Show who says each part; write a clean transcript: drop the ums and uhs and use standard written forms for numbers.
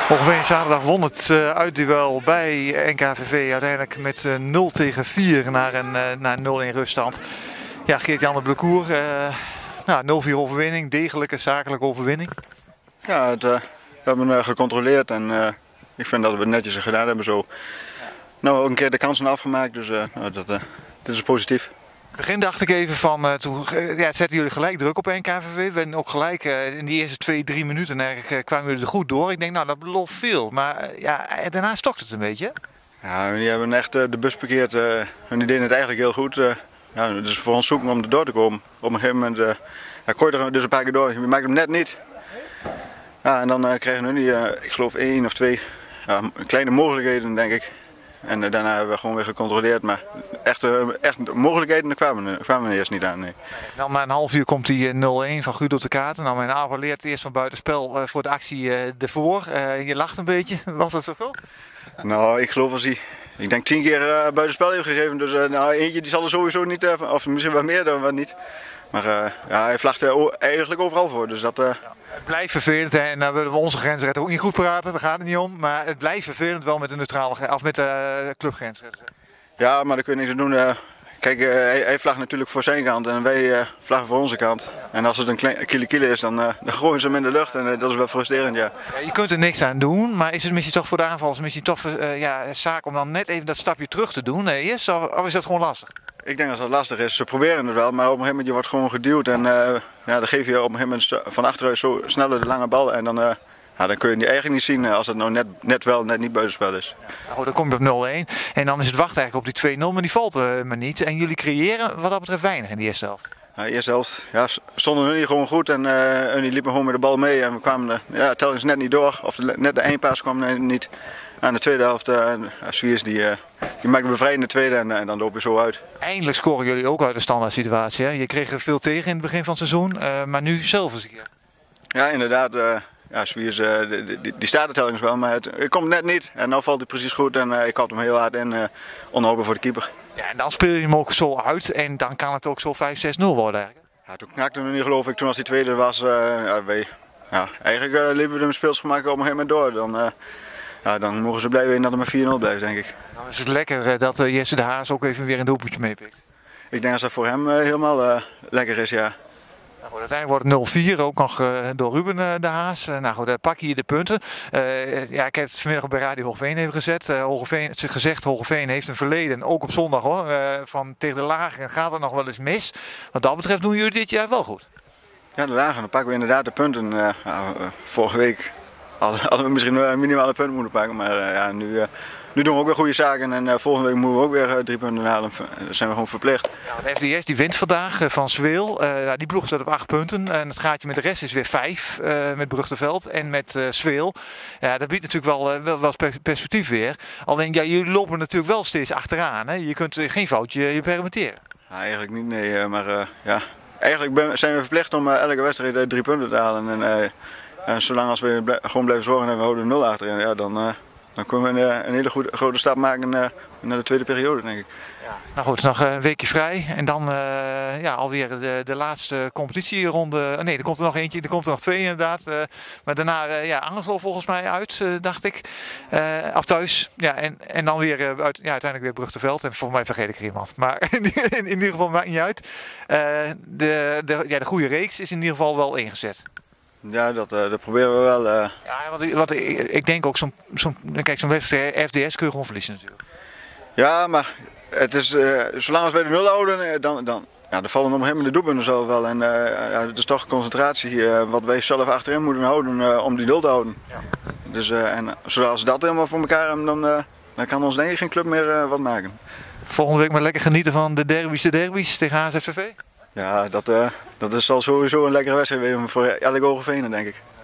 Speaker 1: Ongeveer zaterdag won het uitduel bij NKVV uiteindelijk met 0-4 naar een 0-1 ruststand. Ja, Geert-Jan de Blecour, 0-4 overwinning, degelijke zakelijke overwinning.
Speaker 2: Ja, we hebben gecontroleerd en ik vind dat we het netjes gedaan hebben zo. Nou, ook een keer de kansen afgemaakt, dus dit is positief.
Speaker 1: In het begin dacht ik even van, toen zetten jullie gelijk druk op NKVV. We ook gelijk in die eerste 2-3 minuten kwamen jullie er goed door. Ik denk, nou dat belooft veel. Maar daarna stokte het een beetje.
Speaker 2: Ja, die hebben echt de bus parkeerd en die deden het eigenlijk heel goed. Dus voor ons zoeken om er door te komen. Op een gegeven moment gooi je er dus een paar keer door. Je maakt hem net niet. Ja, en dan krijgen we nu ik geloof 1 of 2 kleine mogelijkheden, denk ik. En daarna hebben we gewoon weer gecontroleerd, maar echt mogelijkheden kwamen we eerst niet aan. Nee.
Speaker 1: Dan na een half uur komt die 0-1 van Guido de Katen. Nou, mijn aanval leert eerst van buitenspel voor de actie ervoor. Je lacht een beetje, was dat zo goed?
Speaker 2: Nou, ik geloof als hij, ik denk 10 keer buitenspel heeft gegeven, dus eentje die zal er sowieso niet, of misschien wel meer dan wat niet. Maar hij vlagt eigenlijk overal voor, dus dat...
Speaker 1: Het blijft vervelend hè? En dan willen we onze grensrechter ook niet goed praten, daar gaat het niet om. Maar het blijft vervelend wel met de met de clubgrensrechter.
Speaker 2: Ja, maar daar kun je niks aan doen. Kijk, hij vlagt natuurlijk voor zijn kant en wij vlaggen voor onze kant. En als het een kiele is, dan gooien ze hem in de lucht en dat is wel frustrerend, ja.
Speaker 1: Je kunt er niks aan doen, maar is het misschien toch voor de aanvallers misschien toch zaak om dan net even dat stapje terug te doen eerst? Of is dat gewoon lastig?
Speaker 2: Ik denk dat dat lastig is. Ze proberen het wel, maar op een gegeven moment je wordt gewoon geduwd. En dan geef je op een gegeven moment van achteruit zo sneller de lange bal. En dan kun je die eigenlijk niet zien als het nou net niet buitenspel is.
Speaker 1: Ja, goed, dan kom je op 0-1 en dan is het wachten eigenlijk op die 2-0, maar die valt maar niet. En jullie creëren wat dat betreft weinig in de eerste helft.
Speaker 2: Ja, de eerste helft stonden hun gewoon goed en hun liepen gewoon met de bal mee. En we kwamen telkens net niet door, of net de eindpaas kwam niet. En de tweede helft, Swiers die maakt de bevrijdende tweede en dan loop je zo uit.
Speaker 1: Eindelijk scoren jullie ook uit de standaard situatie. Hè? Je kreeg er veel tegen in het begin van het seizoen, maar nu zelf eens een keer.
Speaker 2: Ja, inderdaad. Swiers die staat er telkens wel, maar het komt net niet. En nu valt hij precies goed en ik had hem heel hard in, onhoudbaar voor de keeper.
Speaker 1: Ja, en dan speel je hem ook zo uit en dan kan het ook zo 5-6-0 worden eigenlijk.
Speaker 2: Ja, toen knakte hem niet geloof ik, toen als die tweede was. Eigenlijk liepen we hem speelsgemak op een gegeven moment door. Dan mogen ze blij zijn dat het maar 4-0 blijft, denk ik.
Speaker 1: Dan is het lekker dat Jesse de Haas ook even weer een doelpuntje meepikt.
Speaker 2: Ik denk dat dat voor hem helemaal lekker is, ja.
Speaker 1: Nou goed, uiteindelijk wordt het 0-4, ook nog door Ruben de Haas. Nou goed, dan pak je de punten. Ik heb het vanmiddag bij Radio Hoogeveen even gezet. Hoogeveen heeft een verleden, ook op zondag hoor, van tegen de Lagen gaat het nog wel eens mis. Wat dat betreft doen jullie dit jaar wel goed.
Speaker 2: Ja, de Lagen, dan pakken we inderdaad de punten. Vorige week hadden we misschien een minimale punt moeten pakken, maar nu doen we ook weer goede zaken en volgende week moeten we ook weer 3 punten halen. Dat zijn we gewoon verplicht.
Speaker 1: Ja, de FDS die wint vandaag van Zweel. Die ploeg staat op 8 punten en het gaatje met de rest is weer 5 met Brugteveld en met Zweel. Ja, dat biedt natuurlijk wel perspectief weer. Alleen jullie lopen natuurlijk wel steeds achteraan. Hè? Je kunt geen foutje permitteren.
Speaker 2: Ja, eigenlijk niet, nee. Maar eigenlijk zijn we verplicht om elke wedstrijd 3 punten te halen. En zolang als we gewoon blijven zorgen en we houden 0 achterin, dan kunnen we een hele grote stap maken naar de tweede periode, denk ik.
Speaker 1: Ja. Nou goed, nog een weekje vrij en dan alweer de laatste competitieronde. Nee, er komt er nog eentje, er komt er nog 2 inderdaad. Maar daarna Angerslo volgens mij uit, dacht ik. Of thuis. Ja, en dan weer uiteindelijk weer Brugteveld. En volgens mij vergeet ik er iemand. Maar in ieder geval maakt niet uit. De goede reeks is in ieder geval wel ingezet.
Speaker 2: Ja, dat proberen we wel.
Speaker 1: Ja, want ik denk ook zo'n wedstrijd FDS kun je gewoon verliezen natuurlijk.
Speaker 2: Ja, maar het is, zolang als wij de 0 houden, dan vallen op een gegeven moment de doelpunten zo wel. En het is toch concentratie wat wij zelf achterin moeten houden om die 0 te houden. Ja. Dus, en zoals dat helemaal voor elkaar hebben, dan kan ons denk ik geen club meer wat maken.
Speaker 1: Volgende week maar lekker genieten van de derbies tegen HZVV.
Speaker 2: Ja, dat is al sowieso een lekkere wedstrijd voor elke Hoogeveen, denk ik.